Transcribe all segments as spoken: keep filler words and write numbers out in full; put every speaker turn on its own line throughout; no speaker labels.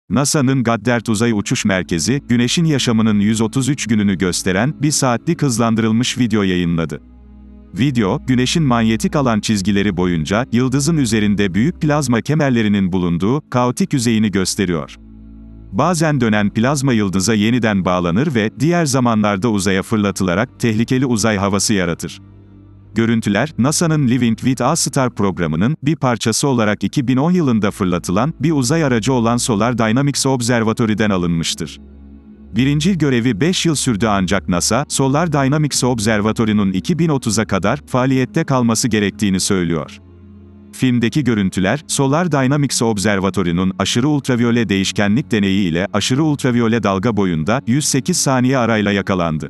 NASA'nın Goddard Uzay Uçuş Merkezi, Güneş'in yaşamının yüz otuz üç gününü gösteren bir saatlik hızlandırılmış video yayınladı. Video, Güneş'in manyetik alan çizgileri boyunca, yıldızın üzerinde büyük plazma kemerlerinin bulunduğu, kaotik yüzeyini gösteriyor. Bazen dönen plazma yıldıza yeniden bağlanır ve, diğer zamanlarda uzaya fırlatılarak, tehlikeli uzay havası yaratır. Görüntüler, NASA'nın Living with a Star programının bir parçası olarak iki bin on yılında fırlatılan bir uzay aracı olan Solar Dynamics Observatory'den alınmıştır. Birinci görevi beş yıl sürdü ancak NASA, Solar Dynamics Observatory'nin iki bin otuza kadar faaliyette kalması gerektiğini söylüyor. Filmdeki görüntüler, Solar Dynamics Observatory'nin aşırı ultraviyole değişkenlik deneyi ile aşırı ultraviyole dalga boyunda yüz sekiz saniye arayla yakalandı.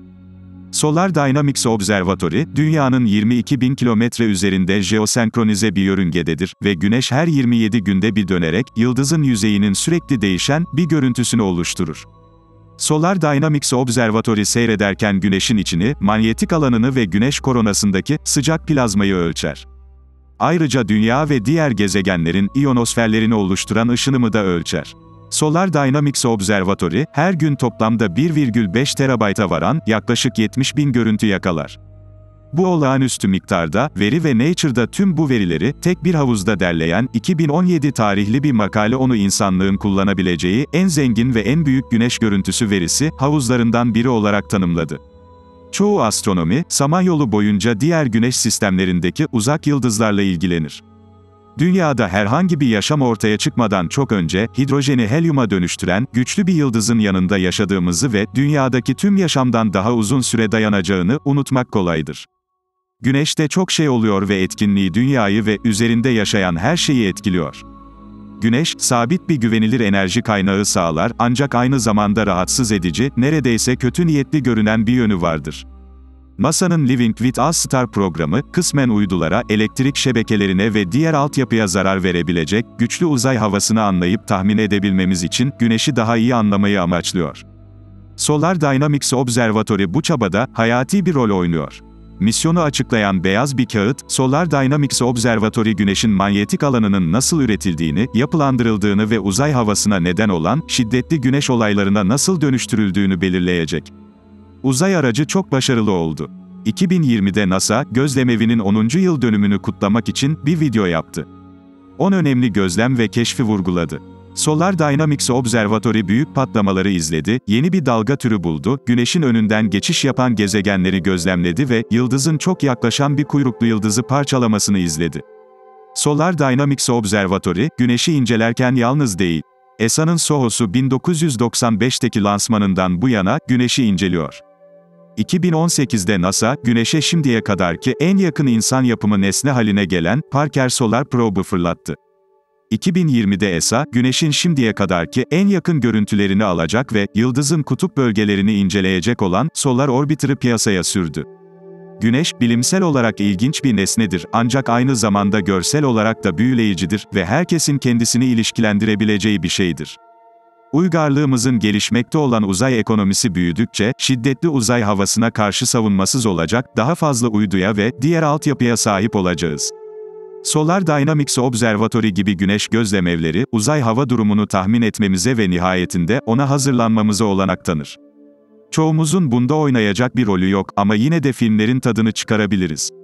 Solar Dynamics Observatory, Dünya'nın yirmi iki bin kilometre üzerinde jeosenkronize bir yörüngededir ve Güneş her yirmi yedi günde bir dönerek, yıldızın yüzeyinin sürekli değişen bir görüntüsünü oluşturur. Solar Dynamics Observatory seyrederken Güneş'in içini, manyetik alanını ve Güneş koronasındaki sıcak plazmayı ölçer. Ayrıca Dünya ve diğer gezegenlerin iyonosferlerini oluşturan ışınımı da ölçer. Solar Dynamics Observatory, her gün toplamda bir virgül beş terabayta varan, yaklaşık yetmiş bin görüntü yakalar. Bu olağanüstü miktarda, veri ve Nature'da tüm bu verileri, tek bir havuzda derleyen, iki bin on yedi tarihli bir makale onu insanlığın kullanabileceği, en zengin ve en büyük güneş görüntüsü verisi, havuzlarından biri olarak tanımladı. Çoğu astronomi, Samanyolu boyunca diğer güneş sistemlerindeki uzak yıldızlarla ilgilenir. Dünyada herhangi bir yaşam ortaya çıkmadan çok önce, hidrojeni helyuma dönüştüren, güçlü bir yıldızın yanında yaşadığımızı ve, dünyadaki tüm yaşamdan daha uzun süre dayanacağını, unutmak kolaydır. Güneşte çok şey oluyor ve etkinliği dünyayı ve, üzerinde yaşayan her şeyi etkiliyor. Güneş, sabit bir güvenilir enerji kaynağı sağlar, ancak aynı zamanda rahatsız edici, neredeyse kötü niyetli görünen bir yönü vardır. NASA'nın Living with a Star programı, kısmen uydulara, elektrik şebekelerine ve diğer altyapıya zarar verebilecek, güçlü uzay havasını anlayıp tahmin edebilmemiz için, Güneş'i daha iyi anlamayı amaçlıyor. Solar Dynamics Observatory bu çabada, hayati bir rol oynuyor. Misyonu açıklayan beyaz bir kağıt, Solar Dynamics Observatory Güneş'in manyetik alanının nasıl üretildiğini, yapılandırıldığını ve uzay havasına neden olan, şiddetli güneş olaylarına nasıl dönüştürüldüğünü belirleyecek. Uzay aracı çok başarılı oldu. iki bin yirmide NASA, gözlemevinin onuncu yıl dönümünü kutlamak için bir video yaptı. on önemli gözlem ve keşfi vurguladı. Solar Dynamics Observatory büyük patlamaları izledi, yeni bir dalga türü buldu, Güneş'in önünden geçiş yapan gezegenleri gözlemledi ve, yıldızın çok yaklaşan bir kuyruklu yıldızı parçalamasını izledi. Solar Dynamics Observatory, Güneş'i incelerken yalnız değil. E S A'nın SOHO'su bin dokuz yüz doksan beşteki lansmanından bu yana, Güneş'i inceliyor. iki bin on sekizde NASA, Güneş'e şimdiye kadarki en yakın insan yapımı nesne haline gelen, Parker Solar Probe'u fırlattı. iki bin yirmide E S A, Güneş'in şimdiye kadarki en yakın görüntülerini alacak ve, yıldızın kutup bölgelerini inceleyecek olan, Solar Orbiter'ı piyasaya sürdü. Güneş, bilimsel olarak ilginç bir nesnedir, ancak aynı zamanda görsel olarak da büyüleyicidir ve herkesin kendisini ilişkilendirebileceği bir şeydir. Uygarlığımızın gelişmekte olan uzay ekonomisi büyüdükçe, şiddetli uzay havasına karşı savunmasız olacak, daha fazla uyduya ve diğer altyapıya sahip olacağız. Solar Dynamics Observatory gibi güneş gözlemevleri, uzay hava durumunu tahmin etmemize ve nihayetinde, ona hazırlanmamıza olanak tanır. Çoğumuzun bunda oynayacak bir rolü yok ama yine de filmlerin tadını çıkarabiliriz.